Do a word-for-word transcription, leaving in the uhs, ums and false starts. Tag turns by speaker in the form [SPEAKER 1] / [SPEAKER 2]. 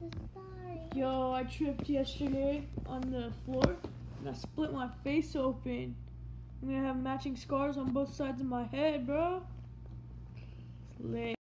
[SPEAKER 1] Sorry.
[SPEAKER 2] Yo, I tripped yesterday on the floor and I split my face open. I'm gonna have matching scars on both sides of my head, bro. It's lit.